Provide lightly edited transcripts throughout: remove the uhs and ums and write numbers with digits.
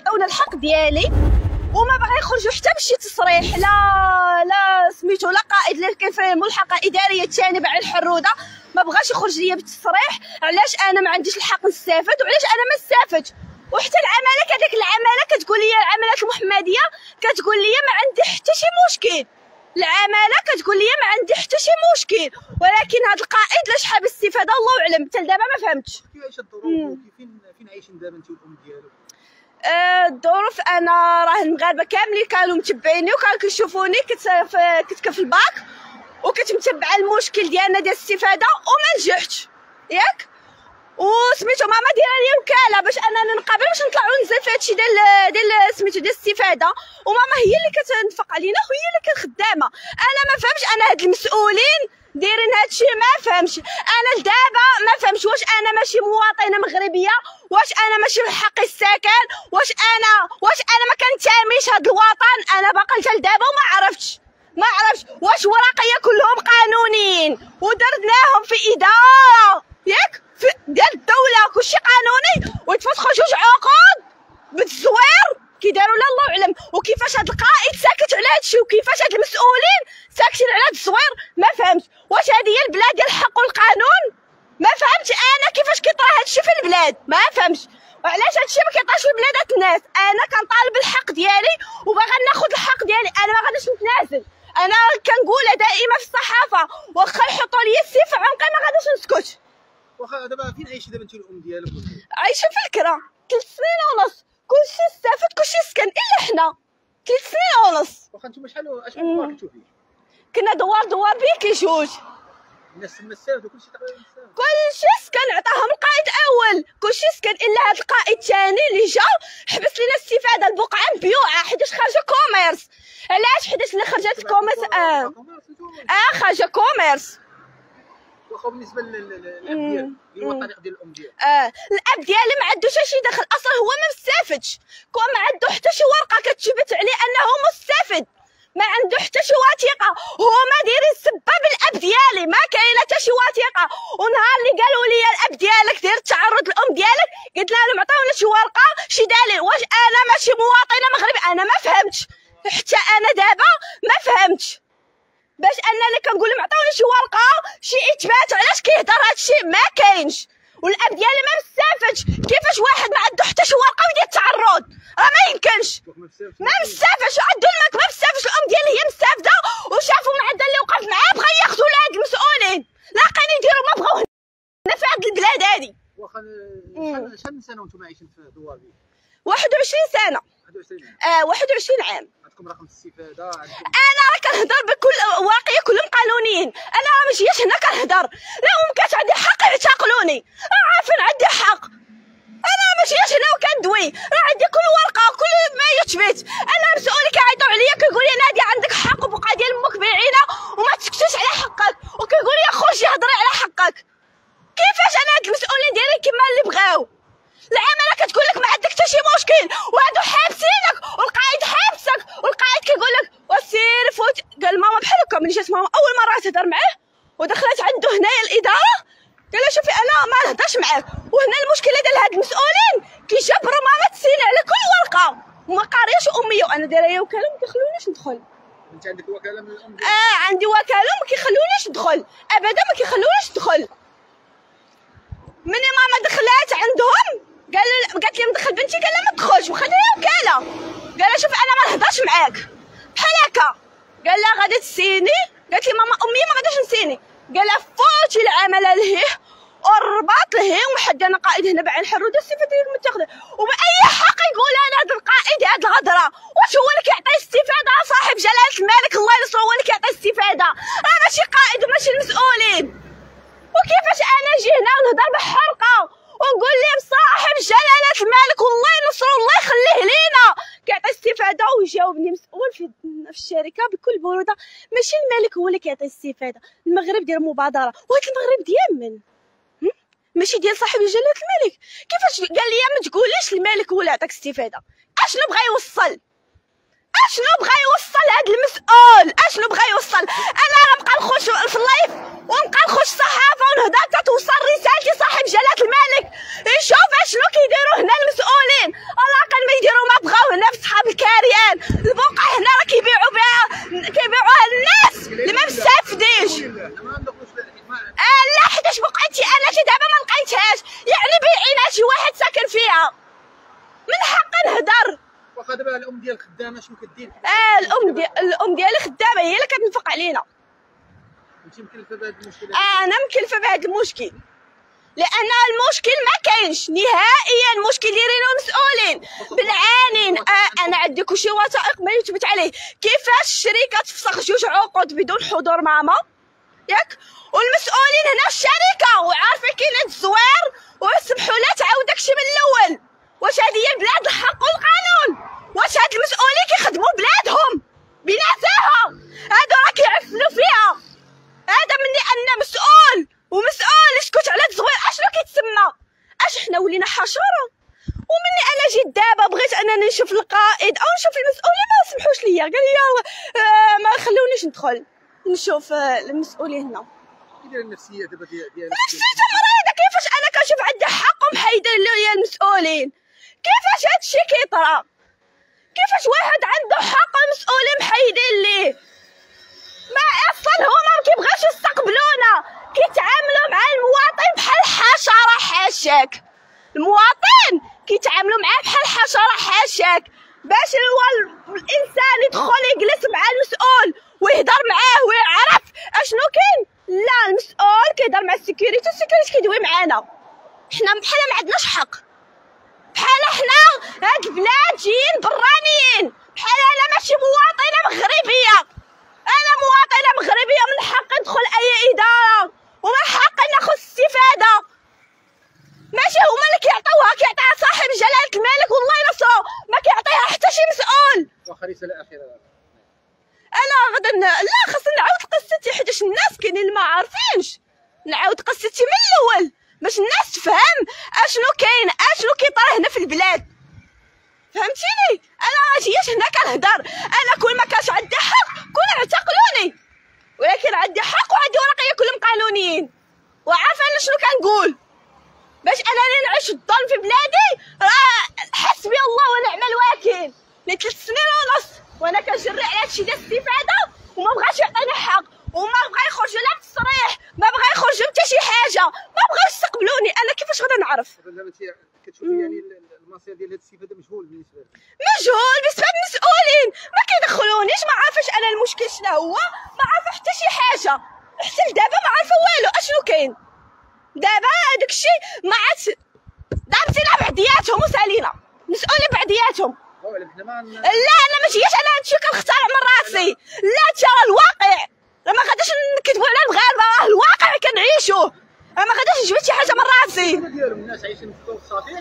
يعطيونا الحق ديالي وما باغي يخرجوا حتى بشي تصريح. لا سميتو لا قائد اللي كاين في الملحقه الاداريه الثانيه على الحروده ما بغاش يخرج ليا بالتصريح. علاش انا ما عنديش الحق نستافد وعلاش انا ما نستافدش؟ وحتى العماله كذلك العماله كتقول لي العمالات المحمديه كتقول لي ما عندي حتى شي مشكل. العماله كتقول لي ما عندي حتى شي مشكل، ولكن هذا القائد لاش حاب استفاده الله اعلم. حتى دابا ما فهمتش كيفاش الظروف فين عايشين دابا انت والام ديالو؟ الظروف انا راه المغاربه كاملين كانوا متبعيني وكانوا كيشوفوني كنت في الباك وكنت متبعه المشكل ديالنا ديال الاستفاده وما نجحتش ياك. وسميتو ماما دايره لي وكاله باش اننا نقابل باش نطلعوا وننزل في هادشي ديال سميتو ديال الاستفاده، وماما هي اللي كتنفق علينا وهي اللي كانت خدامه. انا ما فهمش انا هاد المسؤولين دايرين هادشي ما فهمش. انا لدابا ما فهمش واش انا ماشي مواطنه مغربيه، واش انا ماشي من حقي السكن، واش انا ما كنتاميش هاد الوطن. انا باقا حتى لدابا وما عرفتش واش ورقيه كلهم قانونيين ودرناهم في اداره ياك ديال الدوله كلشي قانوني ويتفسخوا جوج عقود بالتزوير كيداروا لا الله اعلم. وكيفاش هاد القائد ساكت على هادشي وكيفاش هاد المسؤولين ساكتين على هاد التزوير ما فهمتش. واش هذه هي البلاد ديال الحق والقانون؟ ما فهمتش انا كيفاش كيطرا هادشي في البلاد ما فهمتش. وعلاش هادشي ما كيطراش في بلادات الناس؟ انا كنطالب الحق ديالي وباغا ناخذ الحق ديالي، انا ما غاديش نتنازل. انا كنقولها دائما في الصحافه واخا يحطوا لي السيف في عنقي ما غاديش نسكت. واخا دابا فين عايشه دابا انت والام ديالك؟ عايشه في الكرا 3 سنين ونص، كلشي استافد كلشي سكن الا حنا 3 سنين ونص. واخا نتوما شحال كنتو فيه؟ كنا دوار بيكي جوج. الناس تما استافدوا كلشي تقريبا استافد. كلشي سكن عطاهم القائد اول، كلشي سكن الا هذا القائد الثاني اللي جا حبس لينا الاستفاده. البقعه مبيوعه حيتاش خارجه كوميرس. علاش؟ حيتاش اللي خرجت كوميرس خارجه كوميرس. واخا بالنسبه للاب ديالك اللي هو الطريق ديال الام ديالك الاب ديالي ما عندوش شي دخل اصلا، هو ما مستافدش، كون ما عنده حتى شي ورقه كتثبت عليه انه مستفد، ما عنده حتى شي وثيقه. هما دايرين السبه بالاب ديالي، ما كاينه حتى شي وثيقه. ونهار اللي قالوا لي الاب ديالك داير التعرض للام ديالك قلت لهم عطاونا شي ورقه شي دليل. واش انا ماشي مواطنه مغربيه؟ انا ما فهمتش، حتى انا دابا ما فهمتش باش انا اللي كنقول لهم عطاوني شي ورقه شي اثبات علاش كيهضر هادشي ما كاينش. والاب ديالي ما مستافدش. كيفاش واحد ما عنده حتى شي ورقه ويدير التعرض؟ راه ما يمكنش. ما مستافدش عندو الملك ما مستافدش. الام ديالي هي مستافده وشافوا المعدل اللي وقف معاه بغا ياخذوا لهاد المسؤولين لاقين يديروا ما بغاو هنا في هاد البلاد هادي. واخا شحال من سنه وانتم عايشين في دوار بيك؟ 21 سنه. 21 عام. عندكم رقم الاستفاده؟ انا راه كنهضر بكل واقعيه كلهم قانونيين. انا ما جيتش هنا كنهضر لا ممكن عندي حق يعتقلوني، راه عارفين عندي حق. انا ما جيتش هنا وكندوي، راه عندي كل ورقه كل ما يثبت. انا مسؤولي كيعيطوا عليا كيقول لي ناديه عندك حق وبقى ديال امك بعينه وما تسكتيش على حقك، وكيقول لي خرجي هضري على حقك. كيفاش انا هاد المسؤولين دايرين كما اللي بغاو؟ العماله كتقول لك ما عندك حتى شي مشكل وهادو حابسينك والقائد حابسك، والقائد كيقول لك وسير فوت. قال ماما بحال هكا ملي جات ماما اول مره تهضر معاه ودخلت عنده هنايا الاداره قال لها شوفي انا ما نهضرش معاك. وهنا المشكله ديال هاد المسؤولين كيجبروا ماما تسيني على كل ورقه وما قارياش اميه، وانا دايره هي وكاله ما كيخلونيش ندخل. انت عندك وكاله من الام؟ عندي وكاله وما كيخلونيش ندخل ابدا، ما كيخلونيش ندخل. مني ماما دخلات عندهم قالت لي ندخل بنتي، قال لها ما تدخلش وخليها وكاله. قال لها شوف انا ما نهضرش معاك بحال هكا. قال لها غادي تسيني؟ قالت لي ماما امي ما غاديش نسيني. قال لها فوتي العماله لهيه والرباط لهيه ومحدنا قائد هنا بعين الحروده الصفه ديالك متاخذه. وباي حق يقول انا هذا القائد هاد الغدره؟ واش هو اللي كيعطي استفاده؟ صاحب جلاله الملك الله ينصرو هو اللي كيعطي استفاده، راه ماشي قائد وماشي المسؤولين. وكيفاش انا نجي هنا ونهضر بحرقه ونقول لهم صاحب جلاله الملك والله ينصرو الله يخليه لينا كيعطي استفاده؟ ويجاوبني مسؤول في الشركه بكل بروده ماشي الملك هو اللي كيعطي استفاده، المغرب ديال مبادره. وهاد المغرب ديال من؟ ماشي ديال صاحب جلاله الملك. كيفاش قال لي ما تقوليش الملك هو اللي عطاك استفاده؟ اشنو بغا يوصل؟ اشنو بغا يوصل هاد المسؤول؟ اشنو بغا يوصل؟ انا غنبقى نخش في اللايف ونبقى نخش الصحافه ونهضر حتى توصل رسالتي صاحب جلاله الملك يشوف اشنو كيديروا هنا المسؤولين. الاقل ما يديروا ما بالكاريان. البقعه هنا راه كيبيعوها الناس اللي ما مستافدينش. لا حيتاش بقعتي انا حتى دابا ما لقيتهاش، يعني بايعينها شي واحد ساكن فيها، من حقي نهضر. واخا دابا الام ديالك خدامه شنو كدير؟ الام ديالي خدامه، هي اللي كتنفق علينا. انت مكلفه بهذا المشكل؟ انا مكلفه بهذا المشكل، لان المشكل ما كاينش نهائيا. المشكل دايرينو المسؤولين بالعانين. انا عندي كلشي وثائق ما يثبت عليه. كيفاش الشركه تفسخ 2 عقود بدون حضور ماما ياك، والمسؤولين هنا الشركه وعارفه كاين الزوار ويسمحوا لها تعاود داكشي من الاول. واش هذه هي البلاد الحق والقانون؟ واش هاد المسؤولين كيخدموا بلادهم بنزاهه؟ هادو راه كيعفنوا فيها. هذا مني انا مسؤول ومسؤول يسكت على الزوير. اشنو كيتسمى؟ اش حنا ولينا حشره؟ ومني انا جيت دابا بغيت انني نشوف القائد او نشوف المسؤولين ما سمحوش ليا، قال لي ما خلونيش ندخل نشوف المسؤولين هنا. كيداير النفسيه دابا ديالك؟ نفسيتي مريضه. كيفاش انا كنشوف عندي حق ومحيدين ليا المسؤولين؟ كيفاش هادشي كيطرا؟ كيفاش واحد عنده حق والمسؤولين محيدين ليه؟ ما اصلا هما ما كيبغاوش يستقبلونا، كيتعاملوا مع المواطن بحال حشره. حاشاك، المواطن كيتعاملوا معاه بحال حشره. حاشاك، باش الانسان يدخل يجلس مع المسؤول ويهضر معاه ويعرف اشنو كاين. لا، المسؤول كيهضر مع السيكوريتي والسيكوريتي كيدوي معانا. حنا بحال ما عندناش حق، بحال حنا هاد البلاد جايين برانيين، بحال انا ماشي مواطنه مغربيه. انا مواطنه مغربيه، من حقي ندخل اي اداره ومن حقي ناخذ استفاده. ماشي هما اللي كيعطيها صاحب جلاله الملك والله ينصرو، ما كيعطيها حتى شي مسؤول. واخا رساله اخيره. انا غدا لا خاصني نعاود قصتي حيتاش الناس كاينين اللي ما عارفينش. نعاود قصتي من الاول باش الناس تفهم اشنو كاين، اشنو كيطرا هنا في البلاد. فهمتيني؟ انا ما جيتش هنا كنهضر. انا كل ما كانش عندي حق كون اعتقلوني، ولكن عندي حق وعندي ورقيه كلهم قانونيين وعارفه انا شنو كنقول. باش انني نعيش الظلم في بلادي راه حسبي الله ونعم الوكيل. من 3 سنين ونص وانا كنجري على هادشي ديال الاستفاده وما بغاش يعطيني حق، وما بغا يخرج لا بتصريح، ما بغا يخرج حتى شي حاجه، ما بغاش يستقبلوني. انا كيفاش غادي نعرف؟ دابا انت كتشوفي يعني المصير ديال هاد الاستفاده مجهول بالنسبه لك؟ مجهول بسبب المسؤولين، ما كيدخلونيش، ما عارفاش انا المشكل شنو هو، ما عارفه حتى شي حاجه. حتى لدابا ما عارفه والو اشنو كاين. دابا هذاك الشيء ما عادش ضربتينا بعضياتهم وسالينا مسؤولين بعضياتهم. لا انا ما جيتش انا هادشي كنخترع من راسي. لا ترى الواقع راه ما غاديش نكذبوا على المغاربه، راه الواقع كنعيشوه، راه ما غاديش نجبد شي حاجه من راسي. الناس عايشين في الضوء الصافي.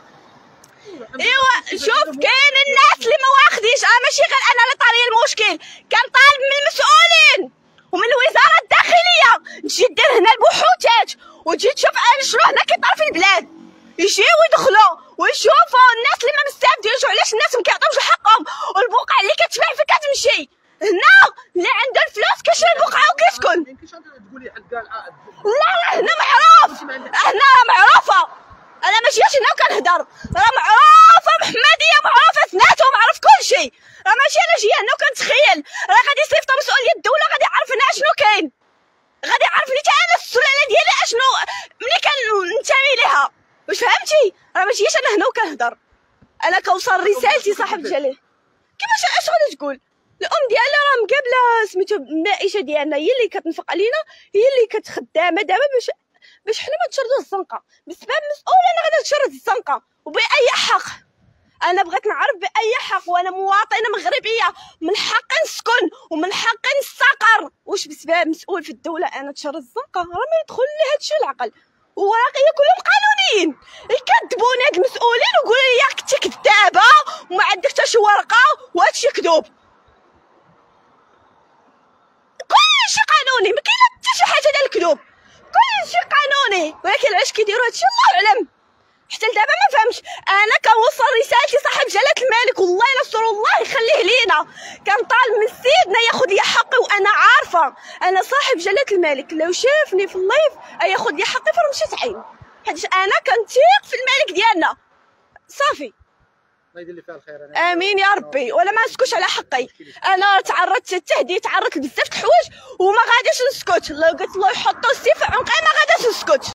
ايوا شوف كاين الناس اللي ما واخدينش، ماشي غير انا اللي طاري المشكل، كنطالب من المسؤولين ومن الوزاره الداخليه تجي دير هنا البحوثات وتجي تشوف شنو هنا كيطرا في البلاد، يجيو يدخلوا ويشوفوا الناس اللي ما مستافدينش وعلاش الناس ما كيعطيوش حقهم، والبقعه اللي كتباع فين كتمشي. هنا اللي عنده الفلوس كيشري البقعه وكيسكن. ما يمكنش تقولي حد قال لا هنا معروف، هنا معروفه. انا ما جيتش هنا وكنهضر، راه معروفه محمديه، معروفه سناتهم، معروف كلشي. راه ماشي انا جايه هنا وكنتخيل، راه غادي يصيفطوا مسؤوليه الدوله غادي يعرف هنا شنو كاين، غادي يعرفني حتى انا السلاله ديالي اشنو ملي كننتمي ليها. واش فهمتي؟ راه ما جيتش انا هنا وكنهضر، انا كوصل رسالتي صاحب الجلاله. كيفاش اش غادي تقول؟ الام ديالنا راه مقابله سميتو النائشه ديالنا، هي اللي كتنفق علينا، هي اللي كتخدامه دابا باش حنا ما تشردوش الزنقه. بسبب مسؤول انا غادي نتشرد الزنقه وباي حق. انا بغيت نعرف باي حق، وانا مواطنه مغربيه من حقي نسكن ومن حقي نستقر. واش بسبب مسؤول في الدوله انا تشرد الزنقه؟ راه ما يدخل لي هادشي العقل. وورقيه كلهم قانونيين، يكذبوني هاد المسؤولين ويقولوا لي كنتي كذابه وما عندك حتى شي ورقه وهادشي كذوب. كلشي قانوني، ما كاين حتى شي حاجه ديال الكذوب، كلشي قانوني. ولكن علاش كيديروا هادشي الله اعلم. حتى لدابا ما فهمتش. انا كنوصل رسالتي صاحب جلاله الملك والله ينصر الله يخليه لينا، كنطالب من سيدنا ياخذ لي حقي، وانا عارفه انا صاحب جلاله الملك لو شافني في اللايف ياخذ لي حقي فرمشات عين، حيت انا كنتيق في الملك ديالنا. صافي الله يدير لي فيها الخير. امين يا ربي. ولا ما نسكتش على حقي. انا تعرضت للتهديد، تعرضت بزاف د الحوايج وما غاديش نسكت. لو قلت له يحطوا السيف في عنقي ما غاديش نسكت.